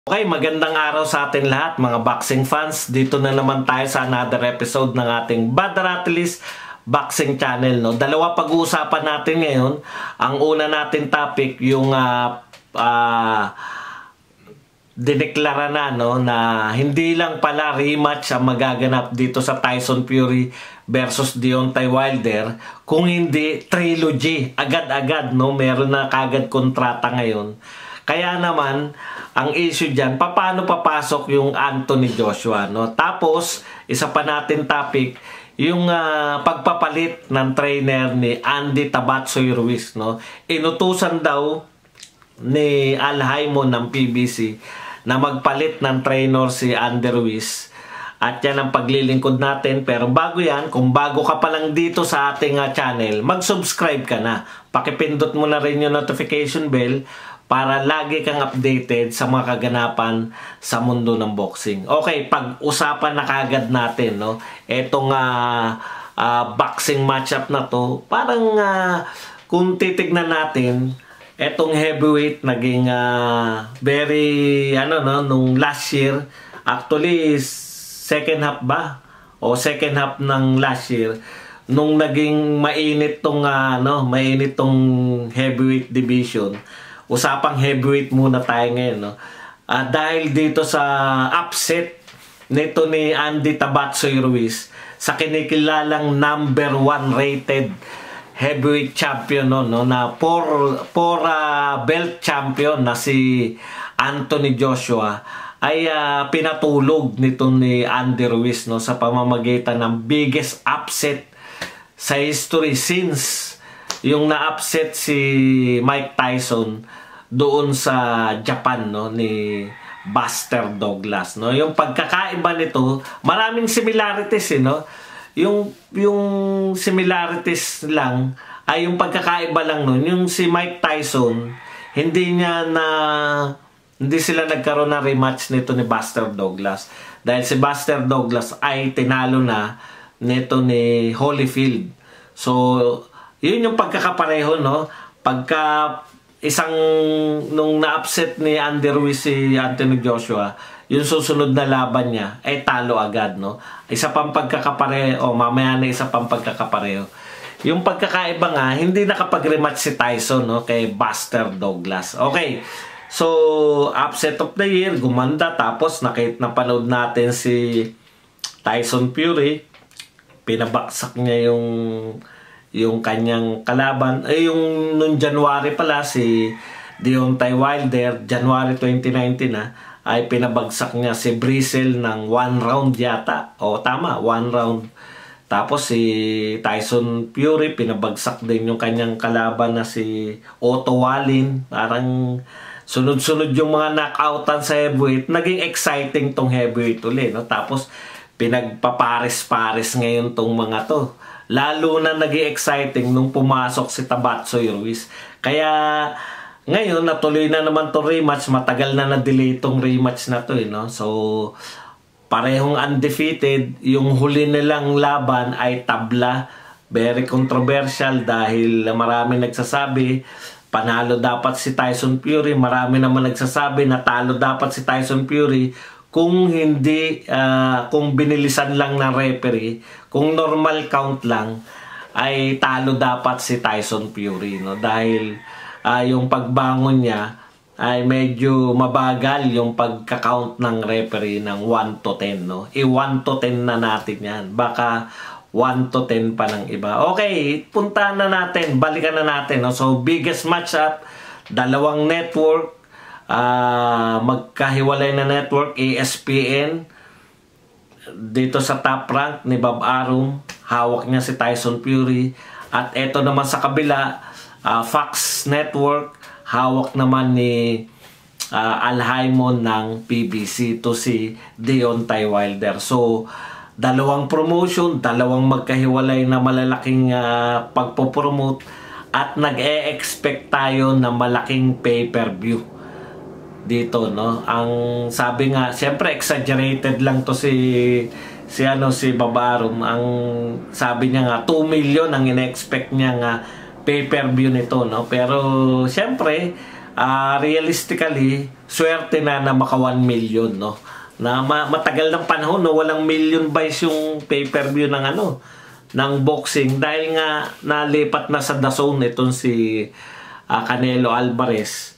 Okay, magandang araw sa atin lahat mga boxing fans. Dito na naman tayo sa another episode ng ating Bad Rattles Boxing Channel. No? Dalawa pag-uusapan natin ngayon. Ang una natin topic, yung dineklara na, no, na hindi lang pala rematch ang magaganap dito sa Tyson Fury versus Deontay Wilder, kung hindi trilogy. Agad-agad, no? Meron na kagad kontrata ngayon. Kaya naman, ang issue dyan, paano papasok yung Anthony Joshua, no? Tapos, isa pa natin topic, yung pagpapalit ng trainer ni Andy Tabatsoy Ruiz, no? Inutusan daw ni Al Haymon ng PBC na magpalit ng trainer si Andy Ruiz. At yan ang paglilingkod natin. Pero bago yan, kung bago ka pa lang dito sa ating channel, mag-subscribe ka na. Pakipindot mo na rin yung notification bell para lagi kang updated sa mga kaganapan sa mundo ng boxing. Okay, pag-usapan na kagad natin, no? Etong boxing matchup na to, parang kung titignan natin, etong heavyweight naging very, nung last year, actually, second half ba? O second half ng last year, nung naging mainit tong, mainit tong heavyweight division. Usapang heavyweight muna tayo ngayon, no? Dahil dito sa upset nito ni Andy Tabatsoy Ruiz sa kinikilalang number 1 rated heavyweight champion, no, na for belt champion na si Anthony Joshua, ay pinatulog nito ni Andy Ruiz, no, sa pamamagitan ng biggest upset sa history since yung na-upset si Mike Tyson doon sa Japan, no, ni Buster Douglas, no. Yung pagkakaiba nito, maraming similarities, no. Yung similarities lang ay yung pagkakaiba lang nun. Yung si Mike Tyson, hindi sila nagkaroon ng rematch nito ni Buster Douglas. Dahil si Buster Douglas ay tinalo na nito ni Holyfield. So, yun yung pagkakapareho, no? Pagka nung na-upset ni Andy Ruiz si Anthony Joshua, yung susunod na laban niya ay talo agad, no? Isa pang pagkakapareho, mamaya na isa pang pagkakapareho. Yung pagkakaiba nga, hindi nakapag-rematch si Tyson, no, kay Buster Douglas. Okay, so upset of the year, gumanda. Tapos napanood natin si Tyson Fury, pinabaksak niya yung kanyang kalaban, yung nung January pala, si Deontay Wilder, January 2019 ay pinabagsak niya si Breazeale ng 1 round yata. O tama, 1 round. Tapos si Tyson Fury, pinabagsak din yung kanyang kalaban na si Otto Wallin. Parang sunod-sunod yung mga knockoutan sa heavyweight. Naging exciting tong heavyweight ulit, no? Tapos pinagpapares-pares ngayon tong mga to. Lalo na naging exciting nung pumasok si Tabatsoy Ruiz. Kaya ngayon, natuloy na naman itong rematch. Matagal na na-delay itong rematch na to, no? So, parehong undefeated. Yung huli nilang laban ay tabla. Very controversial dahil marami nagsasabi panalo dapat si Tyson Fury. Marami naman nagsasabi na talo dapat si Tyson Fury kung hindi, kung binilisan lang ng referee, kung normal count lang, ay talo dapat si Tyson Fury, no? Dahil yung pagbangon niya ay medyo mabagal yung pagka-count ng referee ng 1 to 10, no? 1 to 10 na natin yan. Baka 1 to 10 pa ng iba. Okay, puntahan na natin, balikan na natin, no? So, biggest matchup, dalawang network, magkahiwalay na network, ESPN, dito sa top rank ni Bob Arum, hawak niya si Tyson Fury. At eto naman sa kabila, Fox Network, hawak naman ni Al Haymon ng PBC to si Deontay Wilder. So, dalawang promotion, dalawang magkahiwalay na malalaking pagpopromote, at nag-e-expect tayo na malaking pay-per-view dito, no? Ang sabi nga, siyempre exaggerated lang to si Bob Arum. Ang sabi niya nga 2 million ang ina-expect niya nga pay-per-view nito, no? Pero siyempre realistically, swerte na maka 1 million, no? Na matagal ng panahon, no? Walang million buys yung pay-per-view ng ng boxing dahil nga nalipat na sa DAZN itong si Canelo Alvarez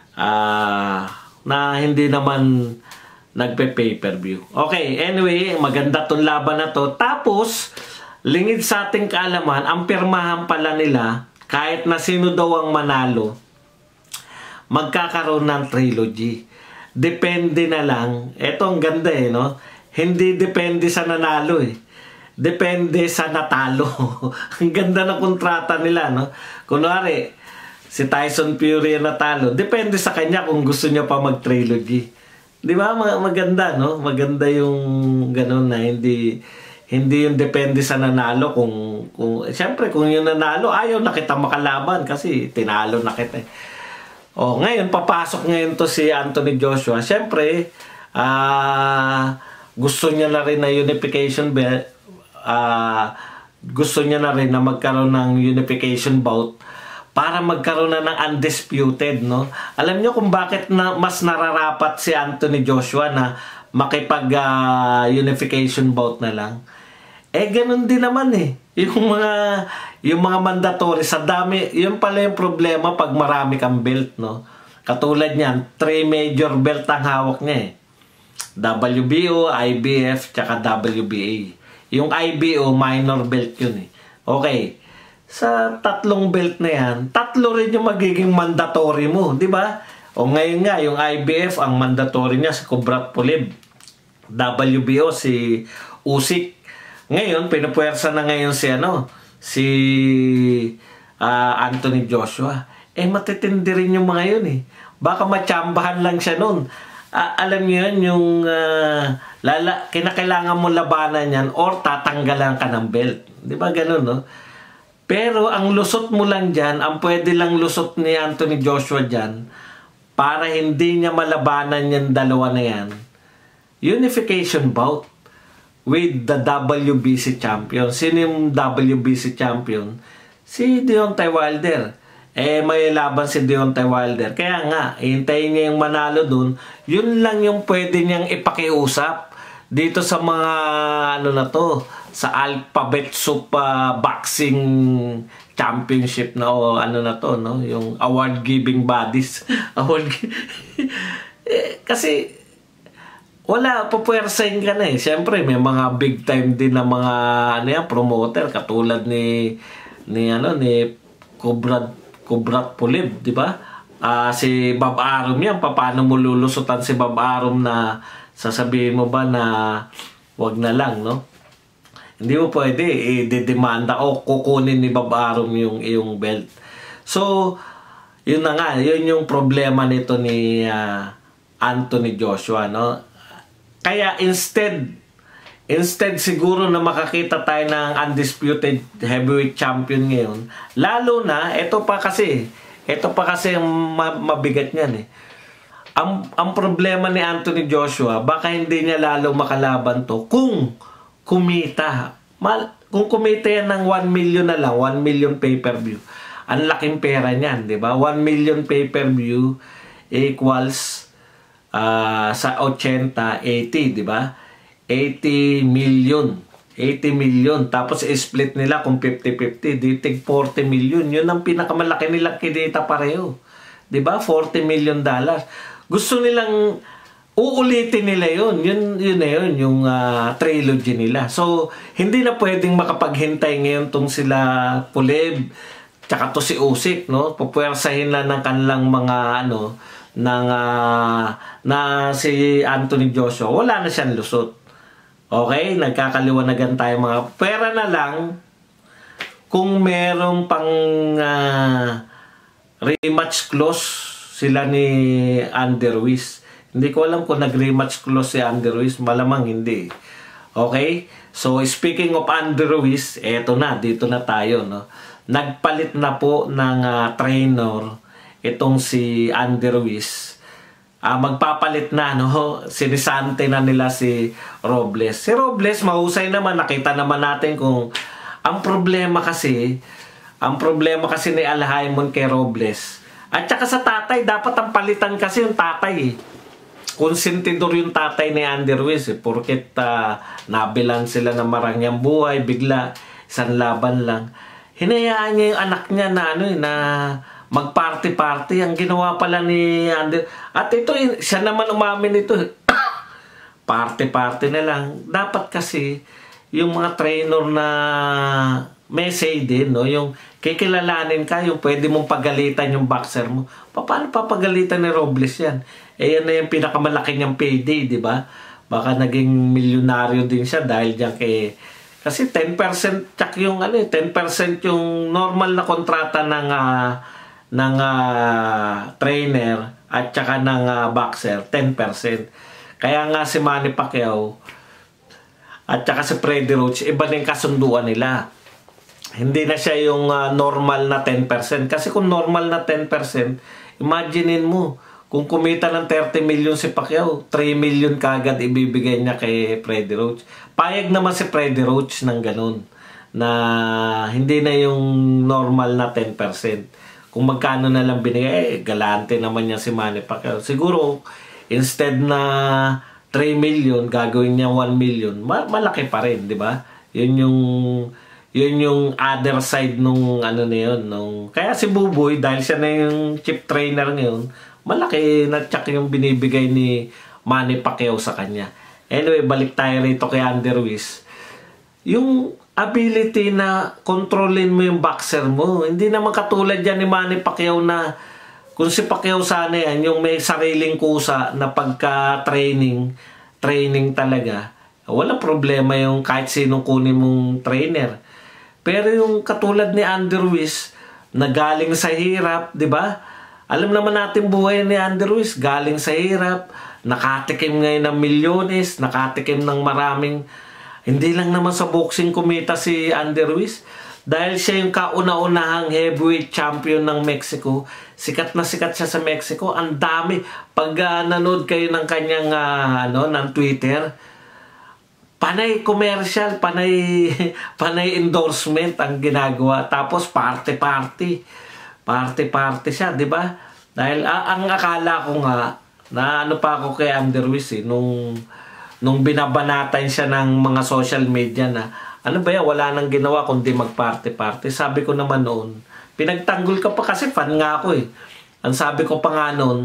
na hindi naman nagpe-pay-per-view. Okay, anyway, maganda tong laban na to. Tapos, lingid sa ating kaalaman, ang pirmahan pala nila, kahit na sino daw ang manalo, magkakaroon ng trilogy. Depende na lang. Ito ang ganda no? Hindi depende sa nanalo Depende sa natalo. Ang ganda ng kontrata nila, no? Kunwari, si Tyson Fury ang natalo, depende sa kanya kung gusto niya pa mag-trilogy. Di ba? Maganda, no? Maganda yung ganun na hindi yung depende sa nanalo siyempre kung yung nanalo ayaw na kita makalaban kasi tinalo na kita. Ngayon papasok ngayon to si Anthony Joshua. Siyempre gusto niya na rin na unification belt. Gusto niya na rin na magkaroon ng unification bout para magkaroon na ng undisputed, no? Alam niyo kung bakit mas nararapat si Anthony Joshua na makipag unification bout na lang? Ganun din naman yung mga mandatory sa dami, yun pala yung problema pag marami kang belt, no? Katulad niyan, 3 major belt ang hawak niya WBO, IBF, tsaka WBA. Yung IBO, minor belt yun Okay. Sa 3 belt na yan, 3 rin yung magiging mandatory mo, di ba? Ngayon nga, yung IBF, ang mandatory niya si Kubrat Pulev. WBO, si Usyk. Ngayon, pinupuwersa na ngayon si Anthony Joshua. Matitindi rin yung mga yun Baka matsambahan lang siya nun. Alam niyo yun, yung kinakailangan mo labanan yan or tatanggalan ka ng belt. Di ba ganun, no? Pero ang lusot mo lang dyan, ang pwede lang lusot ni Anthony Joshua dyan, para hindi niya malabanan yung dalawa na yan, unification bout with the WBC champion. Sino yung WBC champion? Si Deontay Wilder. May laban si Deontay Wilder. Kaya nga, hintayin niya yung manalo dun. Yun lang yung pwede niyang ipakiusap dito sa mga sa Alphabet Soup Boxing Championship na no? Yung award giving bodies. Kasi wala, pupuwersahin ka na Siyempre, may mga big time din na mga promoter katulad ni Kubrat Pulev, di ba? Si Bob Arum yan, paano mo lulusutan si Bob Arum na sasabihin mo ba na wag na lang, no? Hindi mo pwede i-demanda o kukunin ni Bob Arum yung iyong belt. So, yun na nga, yun yung problema nito ni Anthony Joshua, no? Kaya instead siguro na makakita tayo ng undisputed heavyweight champion ngayon, lalo na, ito pa kasi ang mabigat niyan Ang problema ni Anthony Joshua, baka hindi niya lalo makalaban to kung kumita. Kung kumita yan ng 1 million na lang, 1 million pay-per-view, ang laking pera niyan, di ba? 1 million pay-per-view equals sa 80, 80, di ba? 80 million. 80 million. Tapos split nila kung 50-50. Ditig 40 million. Yun ang pinakamalaki nilang kinita pareho. Diba? $40 million. Gusto nilang uulitin nila yun. Yun na yun. Yung trilogy nila. So, hindi na pwedeng makapaghintay ngayon tong sila Pulev tsaka to si Usyk, no? Pupuwersahin na ng kanilang mga na si Anthony Joshua. Wala na siyang lusot. Okay, nagkakaliwanagan tayo mga pera na lang kung merong pang rematch clause sila ni Andy Ruiz. Hindi ko alam kung nag-rematch clause si Andy Ruiz, malamang hindi. Okay? So speaking of Andy Ruiz, eto na, dito na tayo, no. Nagpalit na po ng trainer itong si Andy Ruiz. Magpapalit na, no? Sinisante na nila si Robles. Si Robles, mahusay naman. Nakita naman natin kung ang problema kasi ni Al Haymon kay Robles, At saka sa tatay, dapat ang palitan kasi yung tatay eh. Konsentidor yung tatay ni Andy Ruiz eh. Porket nabilan sila ng marangyang buhay, bigla isang laban lang. Hinayaan niya yung anak niya na na mag-party-party. Ang ginawa pala ni Andy. At ito, siya naman umamin ito. Party-party na lang. Dapat kasi yung mga trainer na may say din, no? Yung kikilalanin ka, yung pwede mong pagalitan yung boxer mo. Paano papagalitan ni Robles yan? Yan na yung pinakamalaki niyang payday, di ba? Baka naging milyonaryo din siya dahil diyan kay... Kasi 10% tsak yung 10% yung normal na kontrata ng trainer at saka ng boxer, 10%. Kaya nga si Manny Pacquiao at saka si Freddie Roach, iba na yung kasunduan nila. Hindi na siya yung normal na 10%. Kasi kung normal na 10%, imaginein mo, kung kumita ng 30 million si Pacquiao, 3 million kagad ibibigay niya kay Freddie Roach. Payag naman si Freddie Roach ng ganun, na hindi na yung normal na 10%. Kung magkano na lang binigay, galante naman niya si Manny Pacquiao. Siguro, instead na 3 million, gagawin niya 1 million, malaki pa rin, di ba? Yun yung other side nung na yun. Kaya si Buboy, dahil siya na yung chief trainer ngayon, malaki na tsak yung binibigay ni Manny Pacquiao sa kanya. Anyway, balik tayo rito kay Andy Ruiz. Yung ability na kontrolin mo yung boxer mo, hindi naman katulad yan ni Manny Pacquiao na kung si Pacquiao sana yan, yung may sariling kusa na pagka-training talaga, walang problema yung kahit sinong kunin mong trainer. Pero yung katulad ni Andy Ruiz, na galing sa hirap, di ba? Alam naman natin buhay ni Andy Ruiz, galing sa hirap, nakatikim ngayon ng milyones, nakatikim ng maraming, hindi lang naman sa boxing kumita si Andy Ruiz. Dahil siya yung kauna-unahang heavyweight champion ng Mexico, sikat na sikat siya sa Mexico. Ang dami. Pag nanood kayo ng kanyang ng Twitter, panay commercial, panay endorsement ang ginagawa. Tapos party siya, di ba? Dahil ang akala ko nga, na pa ako kay Andy Ruiz nung binabanatan siya ng mga social media na, ano ba yan, wala nang ginawa kundi mag-party-party. Sabi ko naman noon, pinagtanggol ka pa kasi fan nga ako eh. Ang sabi ko pa nga noon,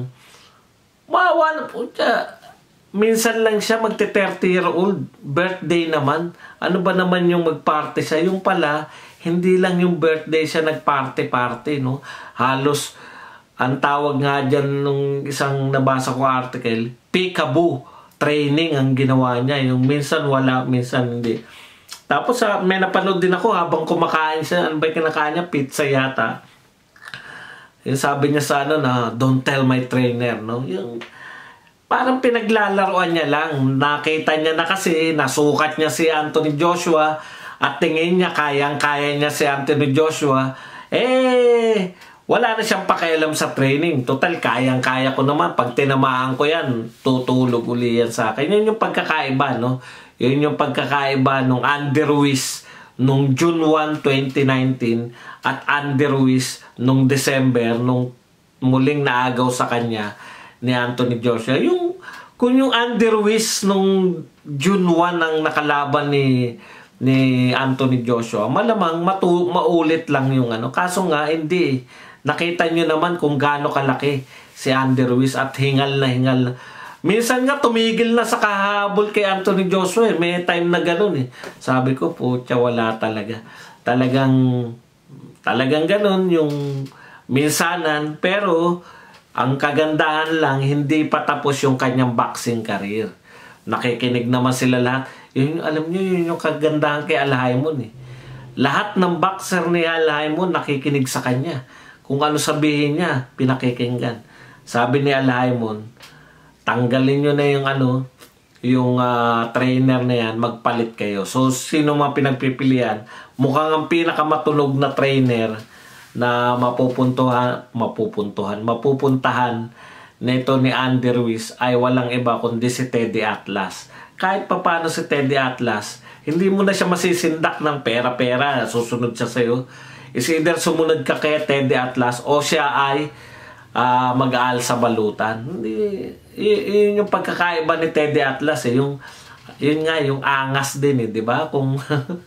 minsan lang siya magte-30-year-old, birthday naman. Ano ba naman yung mag-party siya? Yung pala, hindi lang yung birthday siya nag-party-party, no? Halos, ang tawag nga dyan nung isang nabasa ko article, peekaboo training ang ginawa niya. Yung minsan wala, minsan hindi. Tapos may napanood din ako habang kumakain siya. Ano ba yung kinakain niya? Pizza yata. Yung sabi niya sa na don't tell my trainer, no? Yung parang pinaglalaroan niya lang. Nakita niya na kasi nasukat niya si Anthony Joshua at tingin niya kayang-kaya niya si Anthony Joshua. Wala na siyang pakialam sa training. Total, kayang-kaya ko naman. Pag tinamaan ko yan, tutulog uli yan sa akin. Yun yung pagkakaiba, no? Yun yung pagkakaiba nung Andy Ruiz nung June 1, 2019 at Andy Ruiz nung December, nung muling naagaw sa kanya ni Anthony Joshua. Kung yung Andy Ruiz nung June 1 ang nakalaban ni Anthony Joshua, malamang maulit lang yung Kaso nga, hindi. Nakita nyo naman kung gaano kalaki si Andy Ruiz at hingal na hingal. Minsan nga tumigil na sa kahabol kay Anthony Joshua eh. May time na ganun eh. Sabi ko, putya, wala talaga. Talagang ganun yung minsanan. Pero ang kagandahan lang, hindi pa tapos yung kanyang boxing career. Nakikinig naman sila lahat. Alam nyo, yun yung kagandahan kay Al Haymon eh. Lahat ng boxer ni Al Haymon nakikinig sa kanya. Kung ano sabihin niya, pinakikinggan. Sabi ni Al Haymon, tanggalin nyo na yung trainer na yan, magpalit kayo. So, sino mga pinagpipilian? Mukhang ang pinakamatunog na trainer na mapupuntahan nito ni Andy Ruiz ay walang iba kundi si Teddy Atlas. Kahit paano si Teddy Atlas, hindi mo na siya masisindak ng pera-pera. Susunod siya sa'yo. Is either sumunod ka kay Teddy Atlas o siya ay mag-aal sa balutan. Hindi, yun yung pagkakaiba ni Teddy Atlas eh. Yun nga, yung angas din eh, di ba? Kung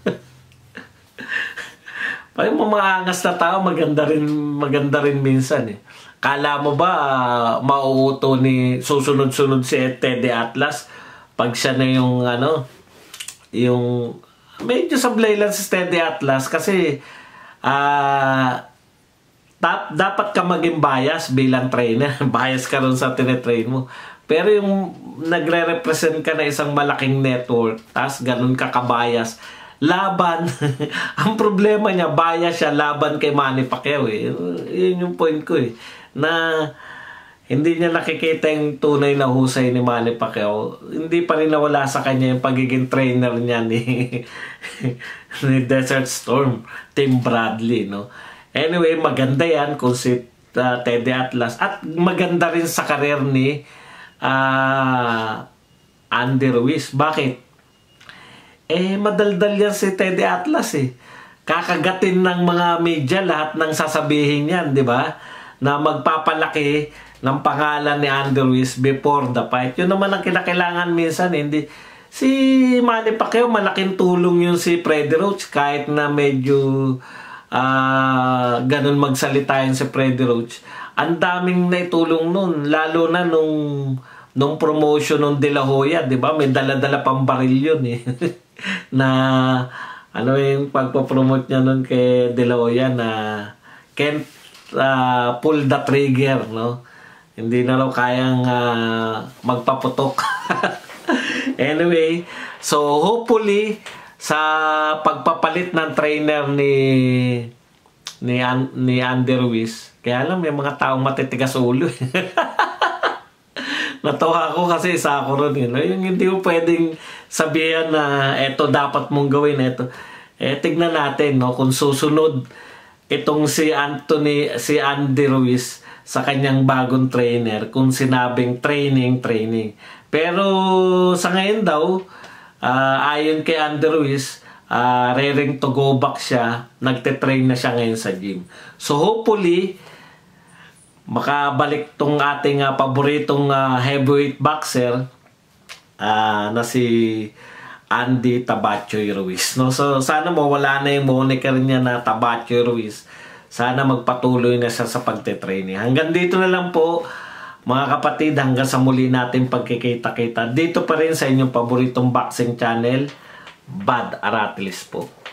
yung mga angas na tao, maganda rin minsan eh. Kala mo ba mauuto ni susunod-sunod si Teddy Atlas pag siya na yung yung medyo sablay lang si Teddy Atlas kasi dapat ka maging bias bilang trainer. Bias ka rin sa tinetrain mo. Pero yung nagre-represent ka na isang malaking network, tas ganun ka kabayas, laban. Ang problema niya, bias siya laban kay Manny Pacquiao eh. Yun yung point ko eh. Na hindi niya nakikita yung tunay na husay ni Manny Pacquiao. Hindi pa rin nawala sa kanya yung pagiging trainer niya ni Desert Storm, Tim Bradley, no? Anyway, maganda yan kung si Teddy Atlas. At maganda rin sa karir ni Andy Ruiz. Bakit? Madaldal yan si Teddy Atlas eh. Kakagatin ng mga media lahat ng sasabihin yan, di ba? Na magpapalaki ng pangalan ni Andy Ruiz before the fight. Yun naman ang kinakailangan minsan. Hindi. Si Manny Pacquiao, malaking tulong yun si Freddie Roach. Kahit na medyo ganun magsalita yun si Freddie Roach. Ang daming naitulong nun. Lalo na nung promotion ng De La Hoya. Diba? May dala-dala pang baril yun eh. Na yung pagpapromote niya nun kay De La Hoya na can't pull the trigger, no? Hindi na raw kayang magpaputok. Anyway, so hopefully sa pagpapalit ng trainer ni Andy Ruiz, kaya lang may mga taong matitigas ulo. Natawa ako kasi isa ako ron yun. Yung hindi mo pwedeng sabihan na eto dapat mong gawin, eto. Tignan natin, no, kung susunod itong si Andy Ruiz sa kanyang bagong trainer kung sinabing training. Pero sa ngayon daw, ayon kay Andy Ruiz, raring to go back siya, nagte-train na siya ngayon sa gym. So hopefully, makabalik tong ating paboritong heavyweight boxer na si Andy Tabachoy Ruiz, no? So sana mawala na yung moniker niya na Tabachoy Ruiz. Sana magpatuloy na siya sa pagte-training. Hanggang dito na lang po mga kapatid, hanggang sa muli natin pagkikita-kita dito pa rin sa inyong paboritong boxing channel, Bad Aratilis po.